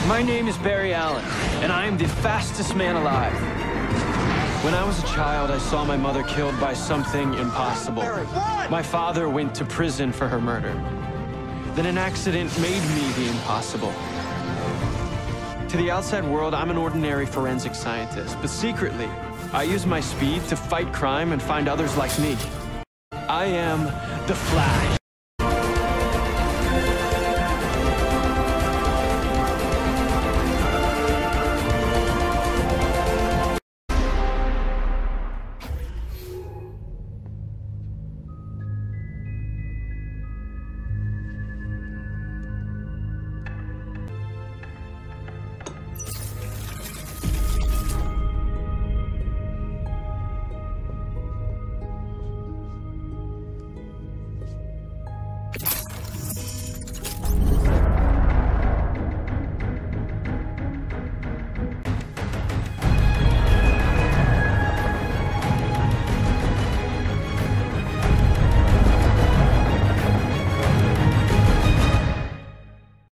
My name is Barry Allen, and I am the fastest man alive. When I was a child, I saw my mother killed by something impossible. My father went to prison for her murder. Then an accident made me the impossible. To the outside world, I'm an ordinary forensic scientist, but secretly, I use my speed to fight crime and find others like me. I am the Flash.